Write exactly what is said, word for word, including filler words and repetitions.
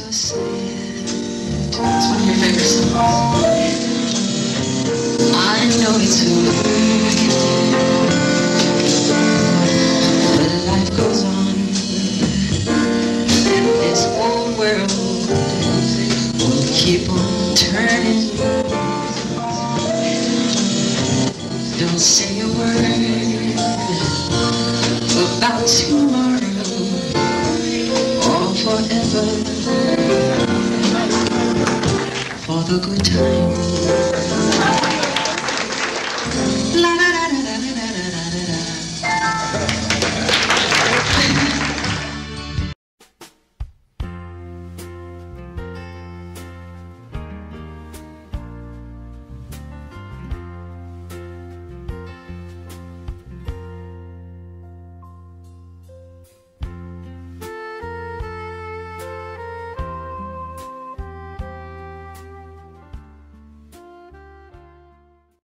never say it. It's one of your favorite songs. I know it's hard, but life goes on. This whole world will keep on turning. Don't say a word about tomorrow or forever. For the good times